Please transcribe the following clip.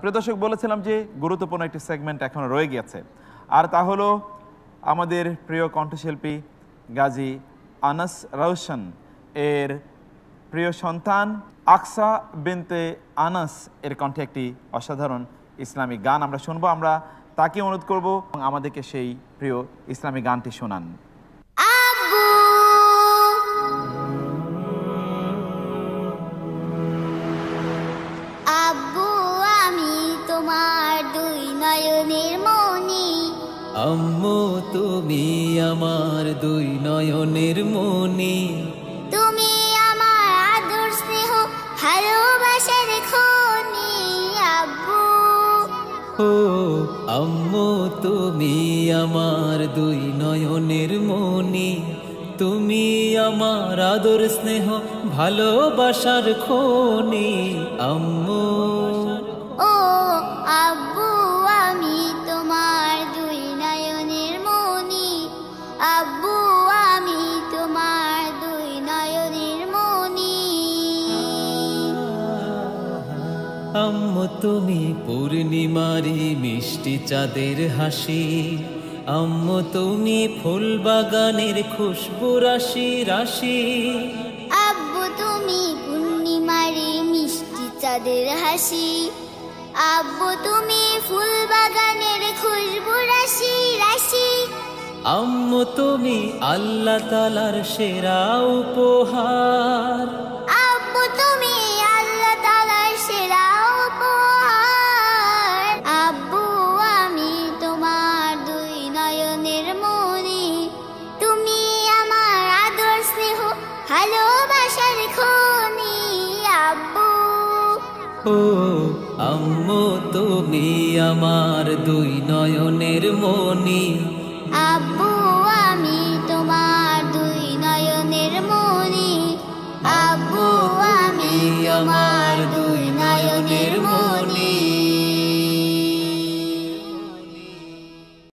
প্রিয় দর্শক, বলেছিলাম যে গুরুত্বপূর্ণ একটি সেগমেন্ট এখনো রয়ে গেছে, আর তা হলো আমাদের প্রিয় কণ্ঠশিল্পী গাজী আনাস রওশন এর প্রিয় সন্তান আকসা বিনতে আনাস এর কণ্ঠে একটি অসাধারণ ইসলামিক গান আমরা শুনবো। আমরা তাকে অনুরোধ করব আমাদেরকে সেই প্রিয় ইসলামিক গানটি শোনান। আব্বু আমি তোমার দুই নয়নের মনি, আম্মু তুমি আমার দুই নয়নের মনি, তুমি আমার আদর স্নেহ ভালোবাসার খনি। আব্বু ও আম্মু তুমি আমার দুই নয়নের মনি, তুমি আমার আদর স্নেহ ভালোবাসার খনি। আম্মু ও আব্বু আমি তোমার দুই নয়নের মনি, আব্বু আমি তোমার দুই নয়নের মনি। আম্মু তুমি পূর্ণিমারি মিষ্টি চাঁদের হাসি, আম্মু তুমি ফুল বাগানের খুশবু রাশি রাশি। আব্বু তুমি পূর্ণিমারি মিষ্টি চাঁদের হাসি, আব্বু তুমি ফুল বাগানের খুশবু রাশি রাশি। আম্মু তুমি আল্লাহ তাআলার সেরা উপহার, আব্বু তুমি আল্লাহ তাআলার সেরা উপহার। আব্বু আমি তোমার দুই নয়নের মনি, তুমি আমার আদর স্নেহ ভালোবাসার খনি। আব্বু ও আম্মু তুমি আমার দুই নয়নের মনি, আব্বু আমি